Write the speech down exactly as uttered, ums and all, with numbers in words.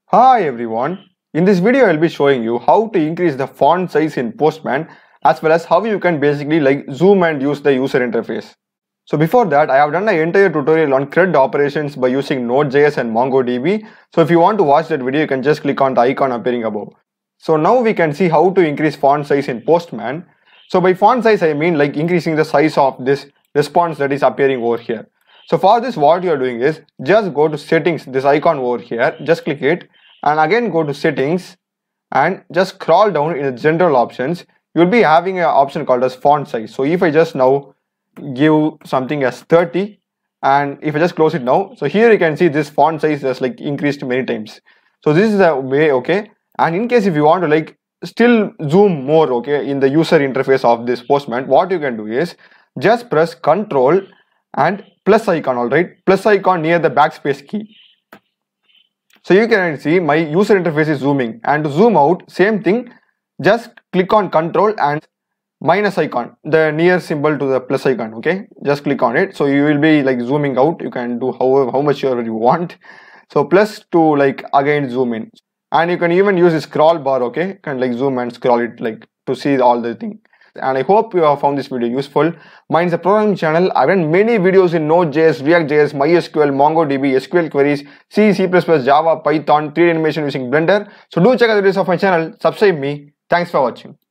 Hi everyone, in this video I will be showing you how to increase the font size in Postman as well as how you can basically like zoom and use the user interface. So before that I have done an entire tutorial on C R U D operations by using Node.js and MongoDB. So if you want to watch that video you can just click on the icon appearing above. So now we can see how to increase font size in Postman. So by font size I mean like increasing the size of this response that is appearing over here. So for this what you are doing is just go to settings, this icon over here, just click it and again go to settings and just scroll down in the general options. You will be having an option called as font size. So if I just now give something as thirty and if I just close it now, so here you can see this font size has like increased many times. So this is the way, okay. And in case if you want to like still zoom more, okay, in the user interface of this Postman, what you can do is just press Control and plus icon, all right, plus icon near the backspace key. So you can see my user interface is zooming, and to zoom out, same thing, just click on Control and minus icon, the near symbol to the plus icon, okay, just click on it. So you will be like zooming out. You can do however how much you want. So plus to like again zoom in, and you can even use the scroll bar, okay, you can like zoom and scroll it like to see all the thing. And I hope you have found this video useful. Mine is a programming channel. I've done many videos in Node.js, React.js, MySQL, MongoDB, S Q L queries, C, C plus plus, Java, Python, three D animation using Blender. So do check out the videos of my channel, subscribe me. Thanks for watching.